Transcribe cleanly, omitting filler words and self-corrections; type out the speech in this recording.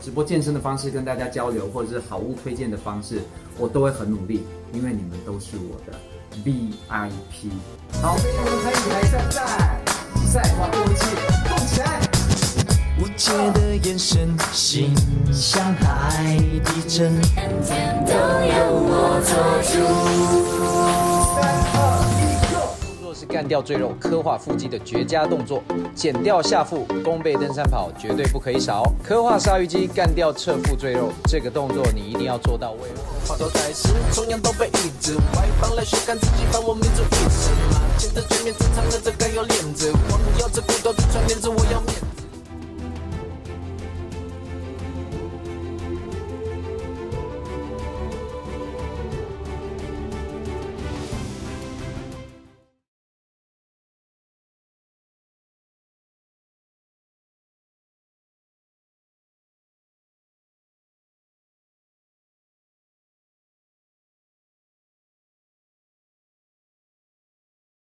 直播健身的方式跟大家交流，或者是好物推荐的方式，我都会很努力，因为你们都是我的 VIP。好，欢迎我们参与来比赛，哇，跟我一起动起来！ 无解的眼神，心像海底针，天天都由我做主。 3、2、1，Go！ 动作是干掉赘肉、刻画腹肌的绝佳动作，减掉下腹，弓背登山跑绝对不可以少。刻画鲨鱼肌，干掉侧腹赘肉，这个动作你一定要做到位哦。 话头开始，同样都被抑制，外放来学看自己，把我民族意识嘛，前的全面正常的这该有链子，光有这骨头的穿链子，我要面子。